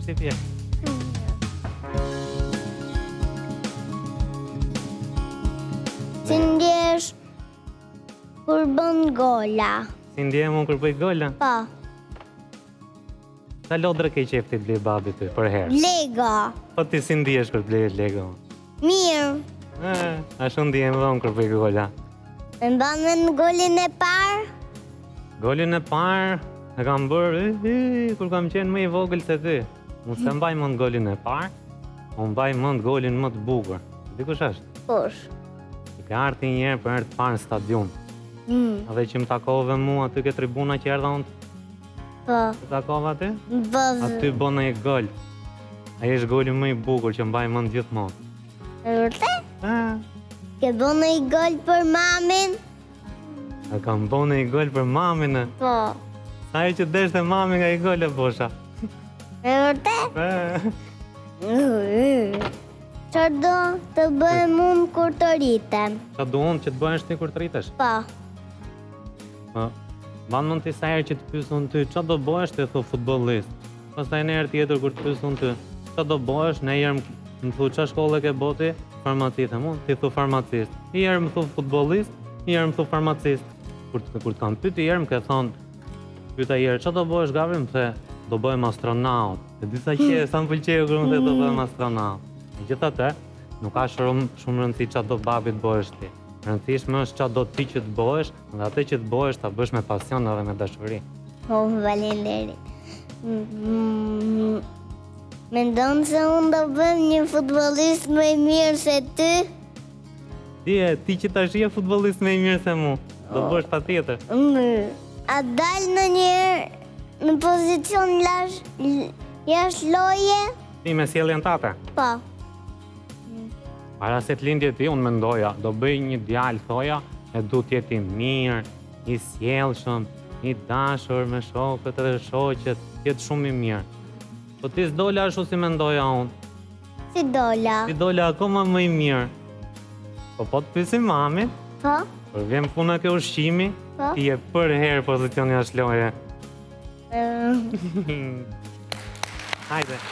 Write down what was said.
Si vje? Si ndjesh kur bën gola? Si ndjehem unë kur bëj gola? Po, Sa lodre ke qef ti blej babit ty për herë? Lego. Po ti si ndihesh kur blej Lego? Mirë. Ashtu ndihem edhe unë kur bëj gola. Me mbanë në golin e parë? Golin e parë e kam bërë kur kam qenë më i vogël se ty. Unë se mbaj mend golin e parë, unë mbaj mend golin më të bukur. Di kush është? Kush? I ka ardhi një herë për herë të parë në stadium. Edhe që më takove mua aty ke tribuna që erdha unë. Po. Të takova aty? Bëzë. Aty bëna një gol. Ai është goli më i bukur që mbaj mend gjithmonë. E vërtet? Ah, Ke bënë i gol për mamin? e kam bënë një gol për mamin. Po. Sa herë që deshte mami nga i gol e bosha. E vërtet? Ah, Çfarë do të bëhem unë kur të rritem? Qa du unë që të bëhesh ti kur të rritesh? Po. Ban mund ti sa herë që të pyes unë ty, qa do bëhesh ti thu futbollist. Pastaj një herë tjetër kur të pyes unë ty, qa do bëhesh, në herë më thu qa shkolle ke boti, farmacist, ti thu farmacist. Një herë më thu futbollist, një herë më thu farmacist. Kur të kam pyet një herë më ke thonë, pyeta një herë, qa do bëhesh Gabri, më the, do bëhem astronaut. E disa që sa më pëlqeu kur më the do bëhem astronaut. Megjithatë, nuk ka shumë rëndësi qa do babit bëhesh ti. Rëndësishme është qa do ti që të bëhesh, dhe atë që të bëhesh ta bësh me pasion edhe me dashuri. Po, faleminderit. Mendon se unë do bëhem një futbollist më i mirë se ty? Ti që tash je futbollist më i mirë se mu, do bësh patjetër. A dal në njerë në pozicion jashtë loje? Ti me sjelljen tate. Po. Para se të lindje ti, unë mendoja, do bëj një djalë, thoja, e du t'jeti mirë, i sjellshëm, i dashur me shokët edhe shoqet, jetë shumë i mirë. Po ti s'dola ashtu si mendoja unë. Si dola? Ti dola akoma më i mirë. Po të pyesim mamin, Po? kur vjen puna ke ushqimi, Po? ti je për herë pozicion jashtë loje. Ë, Hajde.